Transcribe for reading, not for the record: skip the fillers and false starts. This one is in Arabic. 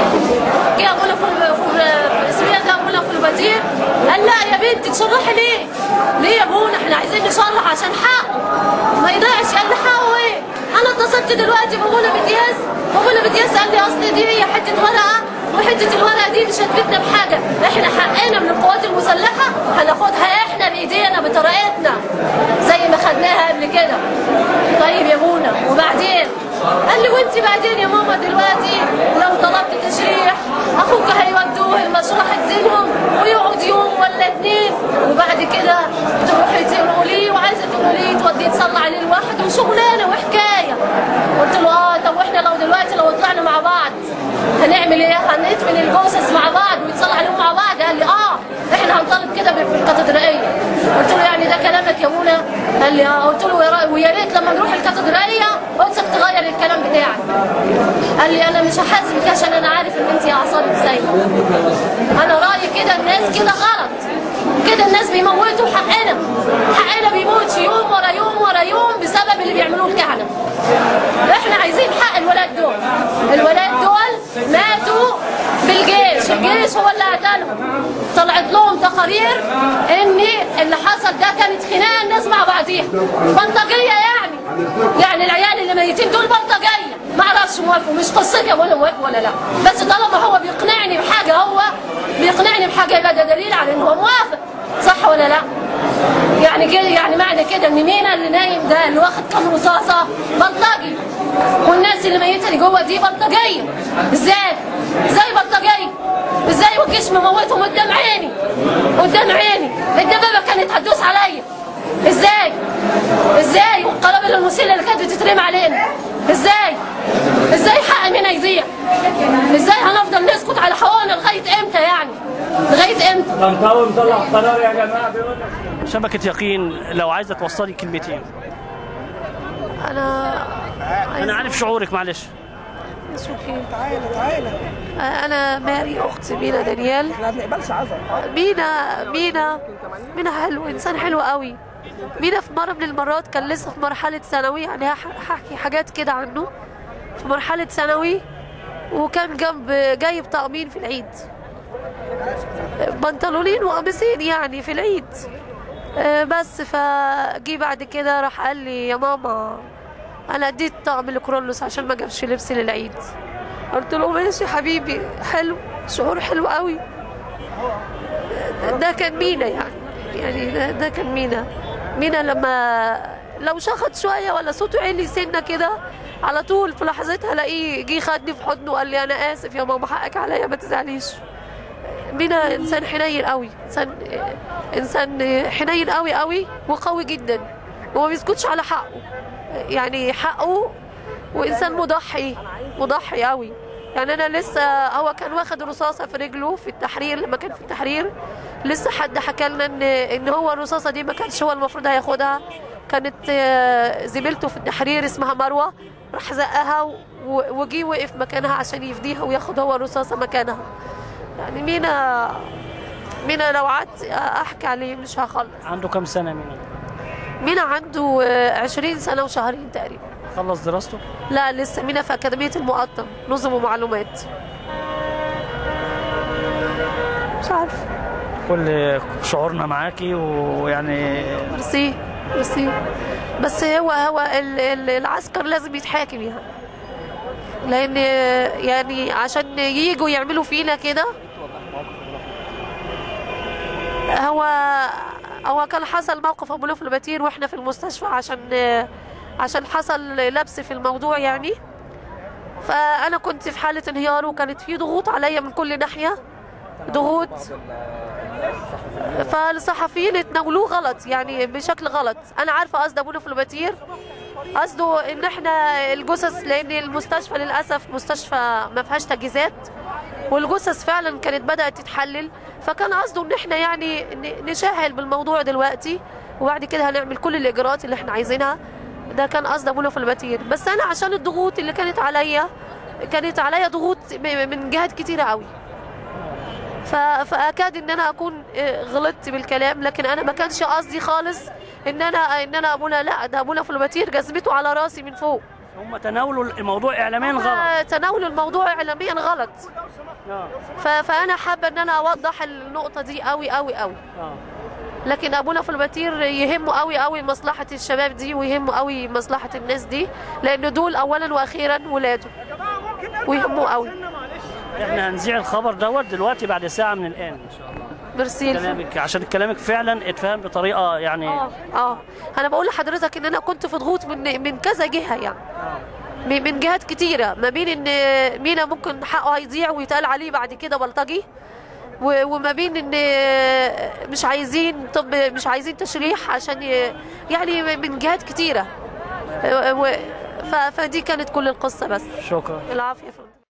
جه ابونا في اسمها ده ابونا في البديل قال لا يا بنتي تشرحي ليه؟ ليه يا ابونا احنا عايزين نشرح عشان حقه ما يضيعش. قال لي حقه ايه؟ انا اتصلت دلوقتي بابونا بتياس، وابونا بتياس قال لي اصل دي هي حته ورقه وحته الورقه دي مش هتفيدنا بحاجه، احنا حقنا من القوات المسلحه هناخدها احنا بايدينا بطريقتنا زي ما خدناها قبل كده. طيب يا ابونا وبعدين؟ قال لي وانت بعدين يا ماما دلوقتي لو طلبت تشريح اخوك هيودوه المشرحة زينهم ويقعد يوم ولا اتنين وبعد كده تروحي تقولوا لي وعايزه تقولوا لي توديه تصلي عليه لوحده وشغلانه وحكايه. قلت له طب واحنا لو دلوقتي لو طلعنا مع بعض هنعمل ايه؟ هندفن الجثث مع بعض ويتصلى عليهم مع بعض؟ قال لي احنا هنطالب كده في الكاتدرائيه. قلت له يعني ده كلامك يا ابونا؟ قال لي قلت له ويا ريت لما نروح الكاتدرائيه قدسك تغير الكلام بتاعك. قال لي انا مش هحاسبك عشان انا عارف ان انت اعصابك سايبه. انا رايي كده الناس كده غلط، كده الناس بيموتوا حقنا بيموت يوم ورا يوم ورا يوم بسبب اللي بيعملوه الكهنه. احنا عايزين حق الولاد دول. الولاد دول ماتوا بالجيش، الجيش هو اللي قتلهم. طلعت لهم تقارير ان اللي حصل ده كانت خناقه الناس مع بعضيها بلطجيه يعني العيال اللي ميتين دول بلطجيه. ما اعرفش موافقوا، مش قصتي اقول موافق ولا لا، بس طالما هو بيقنعني بحاجه يبقى ده دليل على ان هو موافق، صح ولا لا؟ يعني كده يعني معنى كده ان مينا اللي نايم ده اللي واخد كام رصاصه بلطجي والناس اللي ميته اللي جوه دي بلطجيه. ازاي بلطجيه؟ ازاي والجيش مموتهم قدام عيني الدبابه كانت هتدوس عليا؟ ازاي والقنابل المسيله اللي كانت بتترمي علينا؟ ازاي حق مينا يضيع؟ ازاي هنفضل نسكت على حقوقنا لغايه امتى يعني؟ لغايه امتى؟ طنطاوي مطلع قرار يا جماعه بيقول شبكه يقين لو عايزه توصلي كلمتين. انا عارف شعورك معلش. تعالى انا ماري اخت مينا دانيال. احنا ما بنقبلش عذر. مينا حلو، انسان حلو قوي. مينا في مره من المرات كان لسه في مرحله ثانوي، يعني هحكي حاجات كده عنه. في مرحله ثانوي وكان جايب طقمين في العيد، بنطلونين وقميصين يعني في العيد. بس فجي بعد كده راح قال لي يا ماما انا اديت طقم لكرولوس عشان ما جابش لبس للعيد. قلت له ماشي يا حبيبي، حلو، شعور حلو قوي. ده كان مينا يعني ده كان مينا لما لو شخط شويه ولا صوته عالي سنه كده على طول في لحظتها الاقيه جه خدني في حضنه وقال لي انا اسف يا ماما حقك عليا ما تزعليش. مينا انسان حنين قوي، انسان حنين قوي وقوي جدا وما بيسكتش على حقه، يعني حقه، وانسان مضحي قوي. يعني انا لسه هو كان واخد رصاصه في رجله في التحرير، لما كان في التحرير لسه حد حكى لنا ان هو الرصاصه دي ما كانش هو المفروض هياخدها، كانت زميلته في التحرير اسمها مروه، راح زقها وجي وقف مكانها عشان يفديها وياخد هو الرصاصه مكانها. يعني مينا لو قعدت احكي عليه مش هخلص. عنده كام سنه مينا عنده 20 سنه وشهرين تقريبا. خلص دراسته؟ لا لسه. مينا في أكاديمية المقطم، نظم ومعلومات. مش عارفه. كل شعورنا معاكي ويعني ميرسي. بس هو العسكر لازم يتحاكم لأن يعني عشان ييجوا يعملوا فينا كده. هو كان حصل موقف أبو لوف البتير واحنا في المستشفى عشان حصل لبس في الموضوع يعني. فأنا كنت في حالة انهيار وكانت في ضغوط عليا من كل ناحية، ضغوط. فالصحفيين اتناولوه غلط يعني بشكل غلط. أنا عارفة قصد أبو لوف البتير، قصده إن احنا الجثث، لأن المستشفى للأسف مستشفى ما فيهاش تجهيزات والجثث فعلا كانت بدأت تتحلل، فكان قصده إن احنا يعني نشاهل بالموضوع دلوقتي وبعد كده هنعمل كل الإجراءات اللي احنا عايزينها. ده كان قصد ابو لوف البتير. بس انا عشان الضغوط اللي كانت عليا ضغوط من جهات كتيره قوي، فاكاد ان انا اكون غلطت بالكلام، لكن انا ما كانش قصدي خالص ان انا ابونا، لا ده ابو لوف البتير جزمته على راسي من فوق، هم تناولوا الموضوع اعلاميا غلط. تناولوا الموضوع اعلاميا غلط. فانا حابه ان انا اوضح النقطه دي قوي قوي قوي. لكن ابونا في البتير يهمه قوي قوي مصلحه الشباب دي، ويهمه قوي مصلحه الناس دي، لان دول اولا واخيرا ولاده ويهمه قوي. احنا هنذيع الخبر دوت دلوقتي بعد ساعه من الان ان شاء الله. ميرسي. كلامك عشان كلامك فعلا اتفهم بطريقه يعني. انا بقول لحضرتك ان انا كنت في ضغوط من كذا جهه يعني. من جهات كتيره، ما بين ان مينا ممكن حقه هيضيع ويتقال عليه بعد كده بلطجي، وما بين ان مش عايزين مش عايزين تشريح عشان يعني من جهات كتيره. فدي كانت كل القصه بس. شكرا. العافيه.